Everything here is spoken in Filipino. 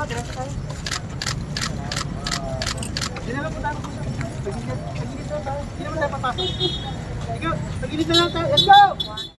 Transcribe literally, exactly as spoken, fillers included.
diretso tayo. Hindi na lang po tayo. Pag-init na tayo. Hindi naman tayo papasok. Sige, pag-init na lang tayo. Let's go!